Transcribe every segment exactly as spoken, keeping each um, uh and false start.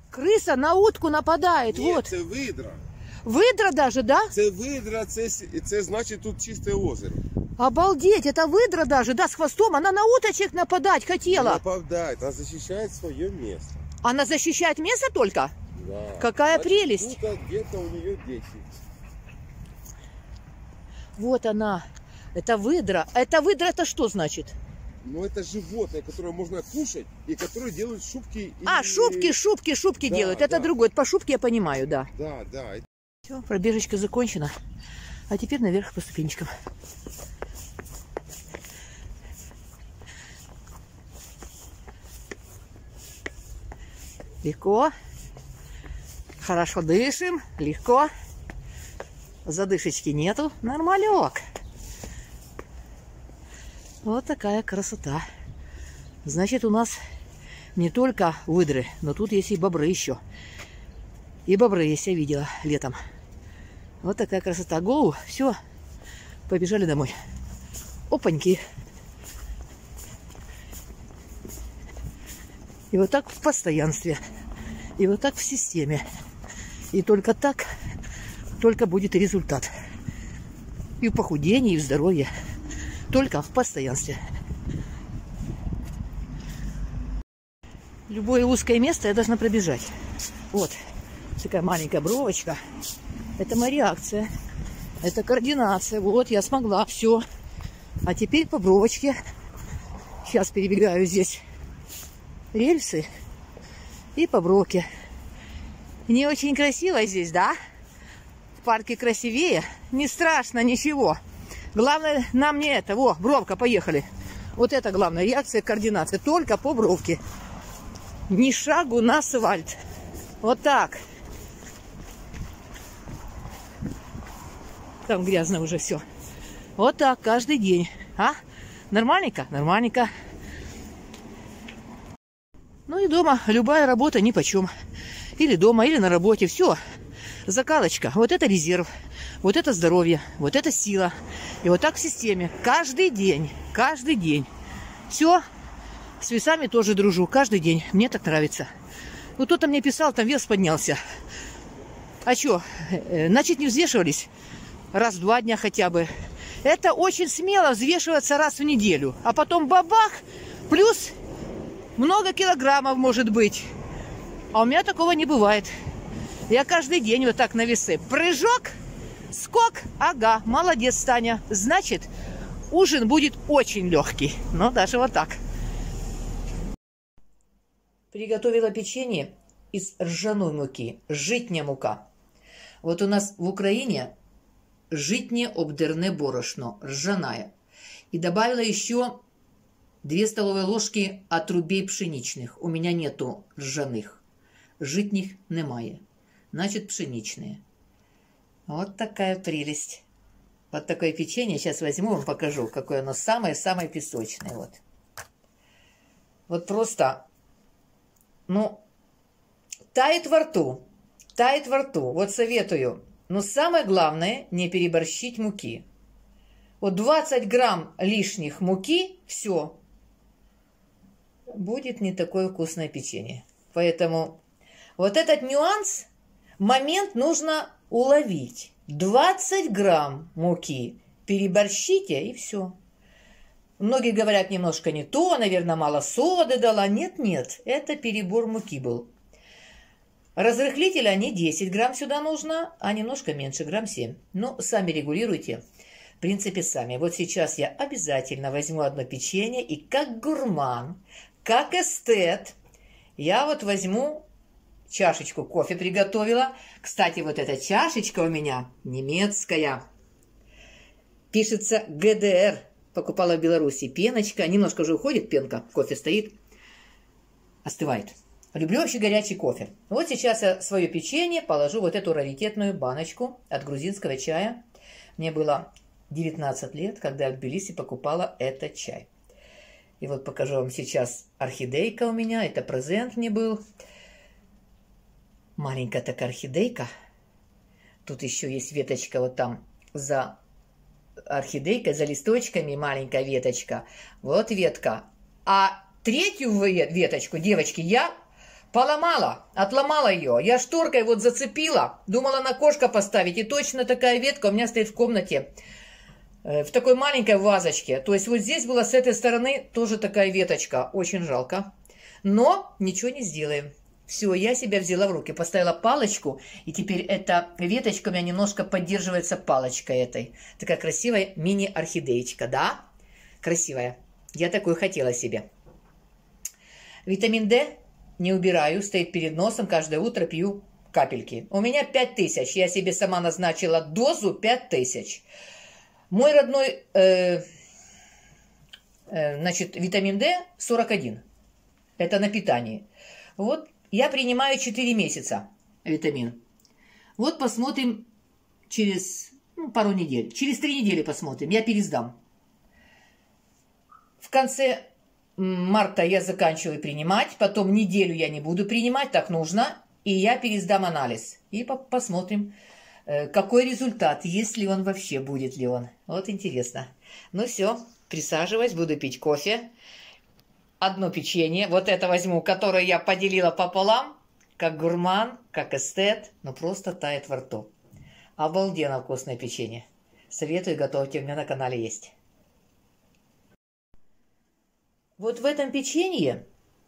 Крыса на утку нападает. Ні, Вот. це видра. Выдра даже, да? Це видра, це, це значить тут чисте озеро. Обалдеть, это выдра даже, да, с хвостом. Она на уточек нападать хотела. Нападает, она защищает свое место. Она защищает место только? Да. Какая Значит, прелесть. тут где-то у нее дети. Вот она. Это выдра. Это выдра, это что значит? Ну, это животное, которое можно кушать и которое делают шубки. И... А, шубки, шубки, шубки Да, делают. Это да. другое. По шубке я понимаю, да. Да, да. Все, пробежечка закончена. А теперь наверх по ступенечкам. Легко. Хорошо дышим. Легко. Задышечки нету. Нормалек. Вот такая красота. Значит, у нас не только выдры, но тут есть и бобры еще. И бобры есть, я видела летом. Вот такая красота. Гоу, все, побежали домой. Опаньки. И вот так в постоянстве. И вот так в системе. И только так, только будет результат. И в похудении, и в здоровье. Только в постоянстве. Любое узкое место я должна пробежать. Вот. Такая маленькая бровочка. Это моя реакция. Это координация. Вот, я смогла. Все. А теперь по бровочке. Сейчас перебегаю здесь рельсы. И по бровке. Не очень красиво здесь, да? В парке красивее. Не страшно, ничего. Главное нам не это. Во, бровка, поехали. Вот это главная реакция, координация. Только по бровке. Ни шагу на асфальт. Вот так. Там грязно уже все. Вот так каждый день. А? Нормальненько? Нормальненько. Ну и дома любая работа нипочем. Или дома, или на работе. Все. Закалочка. Вот это резерв. Вот это здоровье. Вот это сила. И вот так в системе. Каждый день. Каждый день. Все. С весами тоже дружу. Каждый день. Мне так нравится. Ну, кто-то мне писал, там вес поднялся. А что? Значит, не взвешивались? Раз в два дня хотя бы. Это очень смело взвешиваться раз в неделю. А потом бабах, плюс много килограммов может быть. А у меня такого не бывает. Я каждый день вот так на весы. Прыжок, скок, ага, молодец, Таня. Значит, ужин будет очень легкий. Ну, даже вот так. Приготовила печенье из ржаной муки. Житня мука. Вот у нас в Украине житнее обдерне борошно, ржаная. И добавила еще две столовые ложки отрубей пшеничных. У меня нету ржаных. Житних немає. Значит, пшеничные. Вот такая прелесть. Вот такое печенье. Сейчас возьму, вам покажу, какое оно самое-самое песочное. Вот. Вот просто, ну, тает во рту. Тает во рту. Вот советую. Но самое главное, не переборщить муки. Вот двадцать грамм лишних муки, все. Будет не такое вкусное печенье. Поэтому вот этот нюанс, момент нужно уловить. двадцать грамм муки переборщите, и все. Многие говорят, немножко не то, наверное, мало соды дала. Нет-нет, это перебор муки был. Разрыхлителя не десять грамм сюда нужно, а немножко меньше, грамм семь. Ну, сами регулируйте. В принципе, сами. Вот сейчас я обязательно возьму одно печенье и как гурман, как эстет, я вот возьму чашечку кофе приготовила. Кстати, вот эта чашечка у меня немецкая. Пишется гэ дэ эр. Покупала в Беларуси. Пеночка. Немножко уже уходит пенка. Кофе стоит. Остывает. Люблю вообще горячий кофе. Вот сейчас я свое печенье положу вот эту раритетную баночку от грузинского чая. Мне было девятнадцать лет, когда я в Тбилиси покупала этот чай. И вот покажу вам сейчас орхидейка у меня. Это презент мне был. Маленькая такая орхидейка. Тут еще есть веточка вот там за орхидейкой, за листочками маленькая веточка. Вот ветка. А третью веточку, девочки, я Поломала, отломала ее. Я шторкой вот зацепила, думала на окошко поставить. И точно такая ветка у меня стоит в комнате, э, в такой маленькой вазочке. То есть вот здесь была с этой стороны тоже такая веточка. Очень жалко. Но ничего не сделаем. Все, я себя взяла в руки, поставила палочку. И теперь эта веточка у меня немножко поддерживается палочкой этой. Такая красивая мини-орхидеечка, да? Красивая. Я такую хотела себе. Витамин D не убираю, стоит перед носом, каждое утро пью капельки. У меня пять тысяч, я себе сама назначила дозу пять тысяч. Мой родной, э, э, значит, витамин D сорок один. Это на питании. Вот я принимаю четыре месяца витамин. Вот посмотрим через ну, пару недель. Через три недели посмотрим, я пересдам. В конце марта я заканчиваю принимать, потом неделю я не буду принимать, так нужно, и я пересдам анализ. И по посмотрим, какой результат, есть ли он вообще, будет ли он. Вот интересно. Ну все, присаживаюсь, буду пить кофе. Одно печенье, вот это возьму, которое я поделила пополам, как гурман, как эстет, но просто тает во рту. Обалденно вкусное печенье. Советую, готовьте, у меня на канале есть. Вот в этом печенье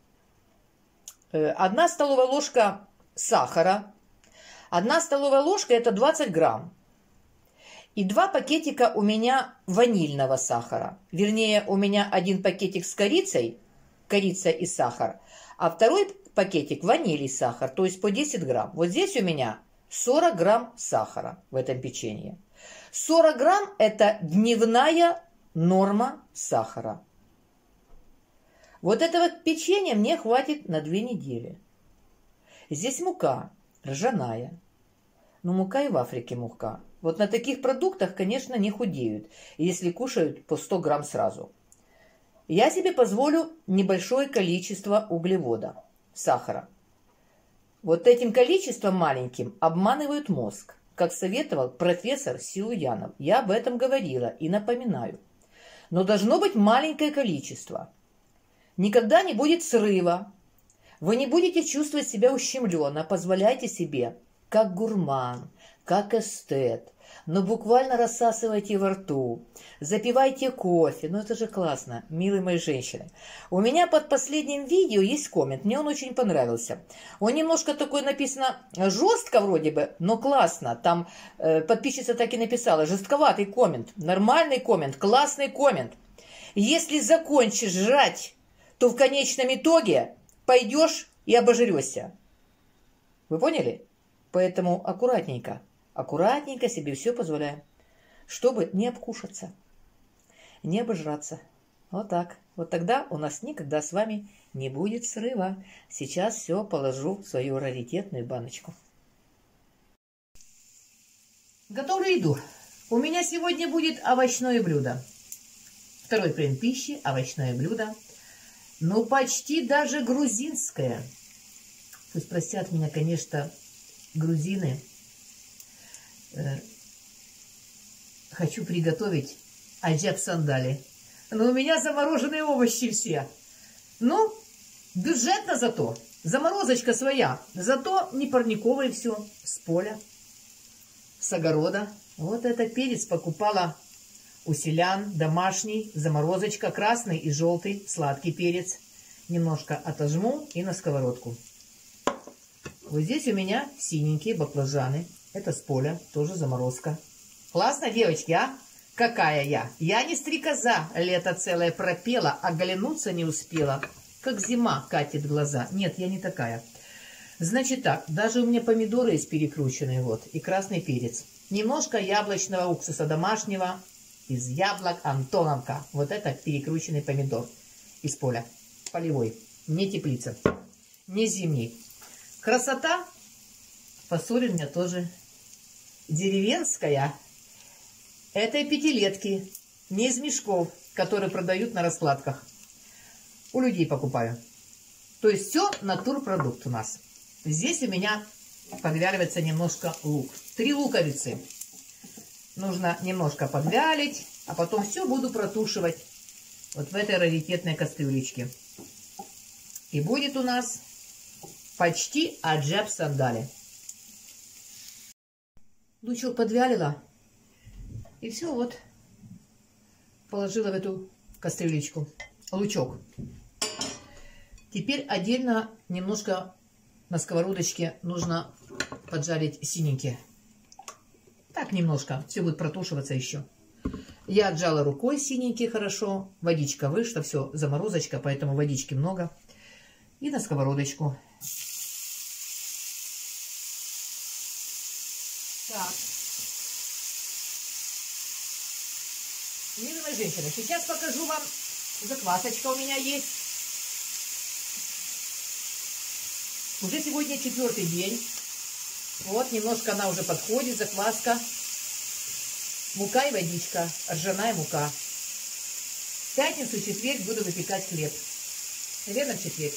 одна столовая ложка сахара, одна столовая ложка это двадцать грамм, и два пакетика у меня ванильного сахара. Вернее, у меня один пакетик с корицей, корица и сахар, а второй пакетик ваниль и сахар, то есть по десять грамм. Вот здесь у меня сорок грамм сахара в этом печенье. сорок грамм это дневная норма сахара. Вот этого печенья мне хватит на две недели. Здесь мука ржаная. Но мука и в Африке мука. Вот на таких продуктах, конечно, не худеют, если кушают по сто грамм сразу. Я себе позволю небольшое количество углевода, сахара. Вот этим количеством маленьким обманывают мозг, как советовал профессор Силуянов. Я об этом говорила и напоминаю. Но должно быть маленькое количество. Никогда не будет срыва. Вы не будете чувствовать себя ущемленно. Позволяйте себе, как гурман, как эстет. Но буквально рассасывайте во рту. Запивайте кофе. Ну это же классно, милые мои женщины. У меня под последним видео есть коммент. Мне он очень понравился. Он немножко такой написано жестко вроде бы, но классно. Там э, подписчица так и написала. Жестковатый коммент. Нормальный коммент. Классный коммент. Если закончишь жрать, то в конечном итоге пойдешь и обожрешься. Вы поняли? Поэтому аккуратненько, аккуратненько себе все позволяем, чтобы не обкушаться, не обожраться. Вот так. Вот тогда у нас никогда с вами не будет срыва. Сейчас все положу в свою раритетную баночку. Готовлю еду. У меня сегодня будет овощное блюдо. Второй прием пищи, овощное блюдо. Ну, почти даже грузинское. Пусть простят меня, конечно, грузины. Э, хочу приготовить аджак сандали. Но у меня замороженные овощи все. Ну, бюджетно зато. Заморозочка своя. Зато не парниковое все. С поля. С огорода. Вот этот перец покупала у селян, домашний, заморозочка, красный и желтый, сладкий перец. Немножко отожму и на сковородку. Вот здесь у меня синенькие баклажаны. Это с поля, тоже заморозка. Классно, девочки, а? Какая я? Я не стрекоза, лето целое пропела, а оглянуться не успела. Как зима катит глаза. Нет, я не такая. Значит так, даже у меня помидоры есть перекрученные, вот, и красный перец. Немножко яблочного уксуса домашнего. Из яблок Антоновка. Вот это перекрученный помидор из поля. Полевой. Не теплица. Не зимний. Красота. Фасоль у меня тоже деревенская. Это пятилетки. Не из мешков, которые продают на раскладках. У людей покупаю. То есть все натурпродукт у нас. Здесь у меня подвяливается немножко лук. Три луковицы. Нужно немножко подвялить, а потом все буду протушивать вот в этой раритетной кастрюлечке. И будет у нас Почти аджеп сандали. Лучок подвялила. И все, вот. Положила в эту кастрюлечку. Лучок. Теперь отдельно немножко на сковородочке нужно поджарить синенькие. Так, немножко. Все будет протушиваться еще. Я отжала рукой синенькие хорошо. Водичка вышла. Все, заморозочка, поэтому водички много. И на сковородочку. Так. Милая женщина, сейчас покажу вам. Заквасочка у меня есть. Уже сегодня четвертый день. Вот, немножко она уже подходит, закваска. Мука и водичка, ржаная мука. В пятницу, четверг буду выпекать хлеб. Наверное, в четверг.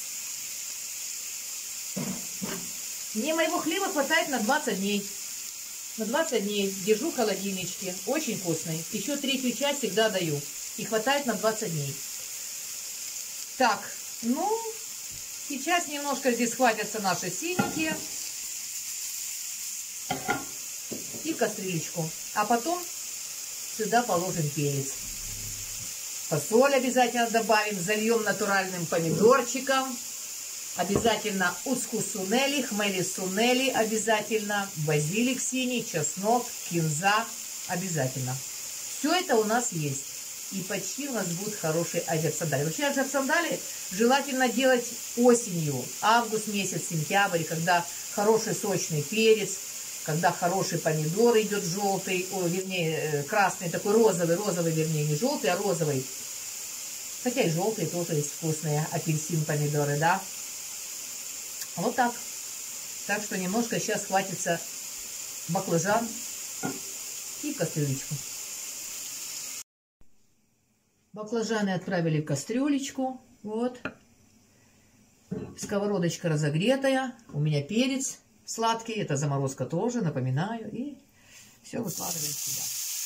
Мне моего хлеба хватает на двадцать дней. На двадцать дней держу в холодильничке. Очень вкусный. Еще третью часть всегда даю. И хватает на двадцать дней. Так, ну, сейчас немножко здесь хватятся наши синенькие. И в кастрюлечку. А потом сюда положим перец. Фасоль обязательно добавим. Зальем натуральным помидорчиком. Обязательно ускусунели, хмели-сунели обязательно. Базилик синий, чеснок, кинза обязательно. Все это у нас есть. И почти у нас будет хороший аджеп-сандали. Вообще аджеп-сандали желательно делать осенью. Август месяц, сентябрь, когда хороший сочный перец. Когда хороший помидор идет желтый, о, вернее, красный, такой розовый, розовый, вернее, не желтый, а розовый. Хотя и желтые тоже есть вкусные, апельсин, помидоры, да. Вот так. Так что немножко сейчас хватится баклажан и в кастрюлечку. Баклажаны отправили в кастрюлечку. Вот. Сковородочка разогретая. У меня перец сладкий, это заморозка тоже, напоминаю. И все выкладываем сюда.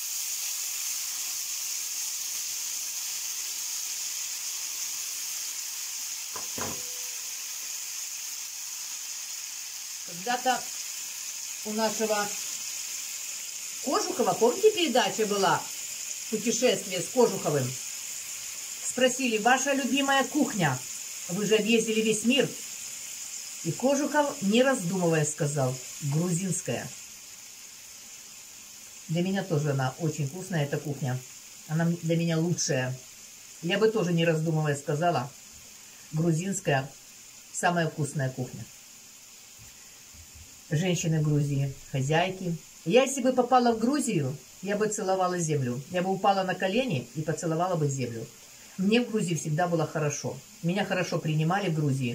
Когда-то у нашего Кожухова, помните, передача была «Путешествие с Кожуховым»? Спросили, ваша любимая кухня? Вы же объездили весь мир. И Кожухов, не раздумывая, сказал: грузинская. Для меня тоже она очень вкусная, эта кухня. Она для меня лучшая. Я бы тоже, не раздумывая, сказала: грузинская, самая вкусная кухня. Женщины в Грузии, хозяйки. Я, если бы попала в Грузию, я бы целовала землю. Я бы упала на колени и поцеловала бы землю. Мне в Грузии всегда было хорошо. Меня хорошо принимали в Грузии.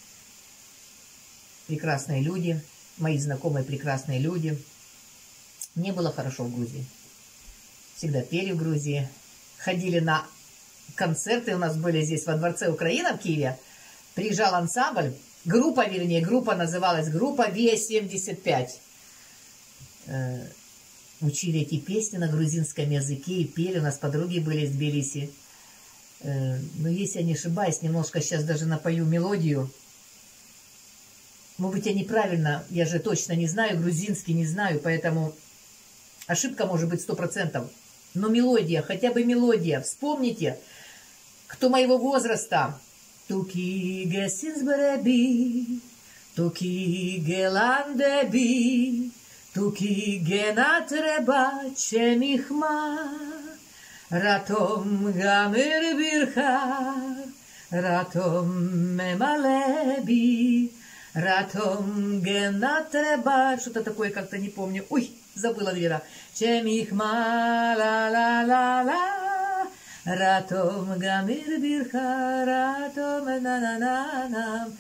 Прекрасные люди, мои знакомые прекрасные люди. Мне было хорошо в Грузии. Всегда пели в Грузии. Ходили на концерты, у нас были здесь во Дворце Украина в Киеве. Приезжал ансамбль, группа, вернее, группа называлась группа Ви семьдесят пять. Э, учили эти песни на грузинском языке и пели. У нас подруги были из Тбилиси. Э, но если я не ошибаюсь, немножко сейчас даже напою мелодию. Может быть, я неправильно, я же точно не знаю, грузинский не знаю, поэтому ошибка может быть сто процентов. Но мелодия, хотя бы мелодия. Вспомните, кто моего возраста. Туки гесинсбереби, туки геландеби, туки генатреба чемихма, ратом гамир бирха, ратом мемалеби. Ратом генатреба. Что-то такое, как-то не помню. Ой, забыла, Вера. Чемихма ла-ла-ла-ла. Ратом гамир бирха. Ратом на-на-на-на.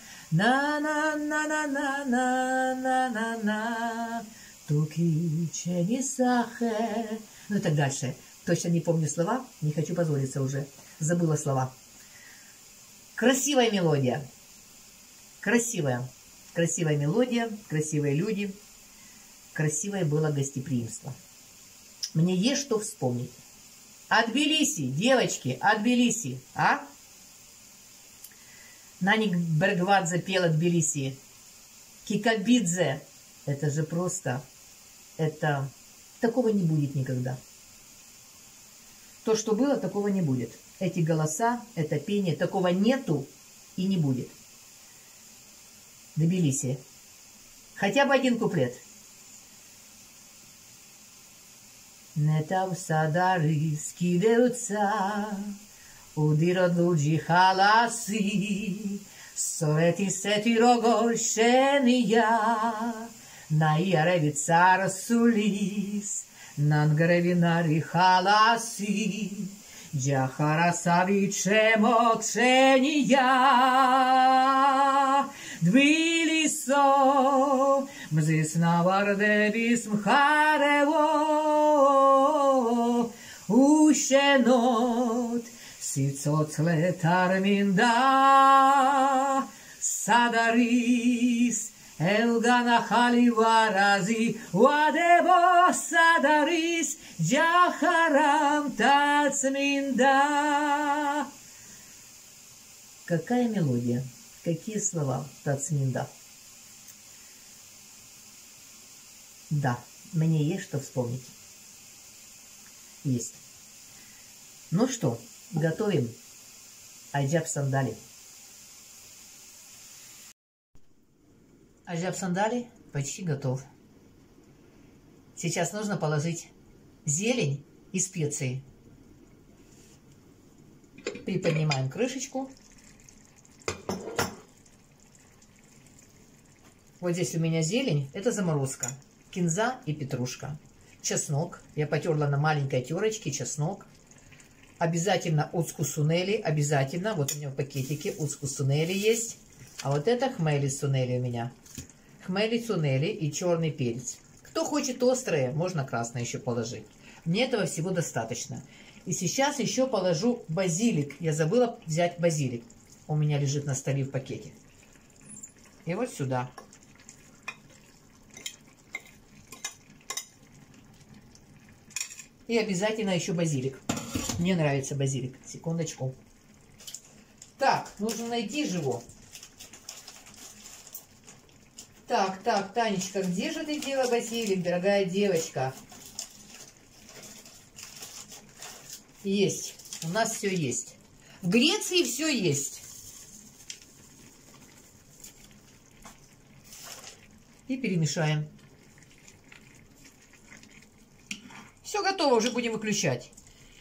На-на-на-на-на-на-на-на. Туки ченисахе. Ну и так дальше. Точно не помню слова. Не хочу позориться уже. Забыла слова. Красивая мелодия. Красивая. Красивая мелодия, красивые люди, красивое было гостеприимство. Мне есть что вспомнить. От Тбилиси, девочки, от Тбилиси, а? Наник Бергвадзе пела Тбилиси. Кикабидзе. Это же просто... Это... Такого не будет никогда. То, что было, такого не будет. Эти голоса, это пение, такого нету и не будет. Тбилиси. Хотя бы один куплет. Нетав садарис кидеуца, удирот луджи халаси, совети сети рогошения, наиареви цар сулис, нангревинари халаси, джахарасави чемокшения. Двилисо, мзиснавардебис мхарево, ушенот, сицоцлетарминда, садарис, элганахали варази, уадево садарис, джахарам тацминда. Какая мелодия? Какие слова? Тацминда. Да, мне есть что вспомнить. Есть. Ну что, готовим аджаб сандали. Аджаб сандали почти готов. Сейчас нужно положить зелень и специи. Приподнимаем крышечку. Вот здесь у меня зелень, это заморозка. Кинза и петрушка. Чеснок. Я потерла на маленькой терочке чеснок. Обязательно уцкус сунели. Обязательно. Вот у меня в пакетике уцкус сунели есть. А вот это хмели сунели у меня. Хмели сунели и черный перец. Кто хочет острое, можно красное еще положить. Мне этого всего достаточно. И сейчас еще положу базилик. Я забыла взять базилик. У меня лежит на столе в пакете. И вот сюда. И обязательно еще базилик. Мне нравится базилик. Секундочку. Так, нужно найти же его. Так, так, Танечка, где же ты дела базилик, дорогая девочка? Есть. У нас все есть. В Греции все есть. И перемешаем. Все готово, уже будем выключать.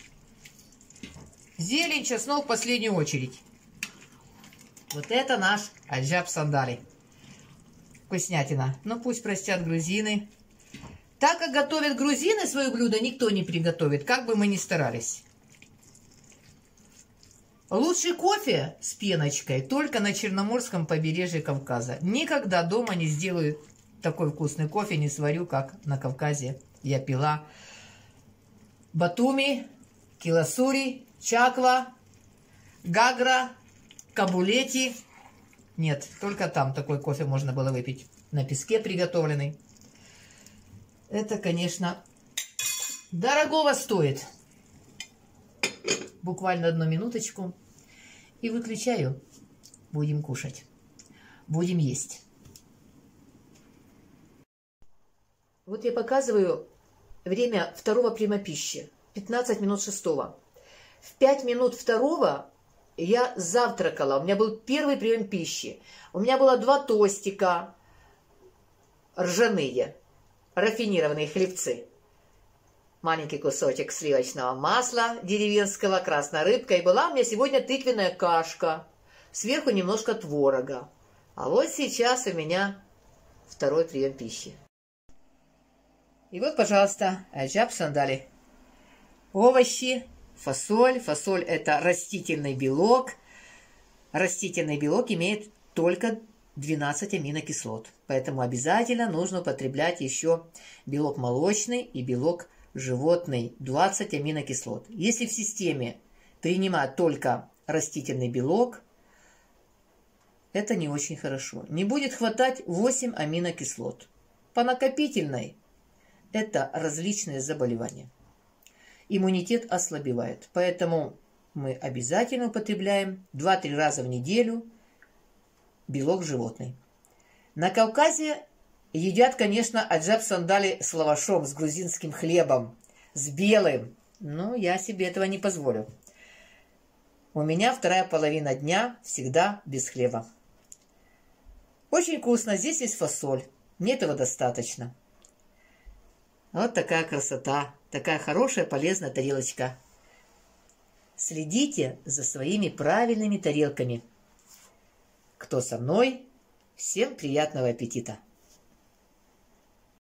Зелень, чеснок в последнюю очередь. Вот это наш аджаб сандали. Вкуснятина. Ну пусть простят грузины. Так как готовят грузины свое блюдо, никто не приготовит, как бы мы ни старались. Лучший кофе с пеночкой только на Черноморском побережье Кавказа. Никогда дома не сделаю такой вкусный кофе, не сварю, как на Кавказе я пила. Батуми, Киласури, Чаква, Гагра, Кабулети. Нет, только там такой кофе можно было выпить. На песке приготовленный. Это, конечно, дорогого стоит. Буквально одну минуточку. И выключаю. Будем кушать. Будем есть. Вот я показываю время второго приема пищи. пятнадцать минут шестого. В пять минут второго я завтракала. У меня был первый прием пищи. У меня было два тостика ржаные, рафинированные хлебцы. Маленький кусочек сливочного масла деревенского, красная рыбка. И была у меня сегодня тыквенная кашка. Сверху немножко творога. А вот сейчас у меня второй прием пищи. И вот, пожалуйста, аджаб сандали. Овощи, фасоль. Фасоль – это растительный белок. Растительный белок имеет только двенадцать аминокислот. Поэтому обязательно нужно употреблять еще белок молочный и белок животный. двадцать аминокислот. Если в системе принимать только растительный белок, это не очень хорошо. Не будет хватать восемь аминокислот. По накопительной это различные заболевания. Иммунитет ослабевает. Поэтому мы обязательно употребляем два-три раза в неделю белок животный. На Кавказе едят, конечно, аджаб сандали с лавашом, с грузинским хлебом, с белым. Но я себе этого не позволю. У меня вторая половина дня всегда без хлеба. Очень вкусно. Здесь есть фасоль. Мне этого достаточно. Вот такая красота. Такая хорошая, полезная тарелочка. Следите за своими правильными тарелками. Кто со мной, всем приятного аппетита!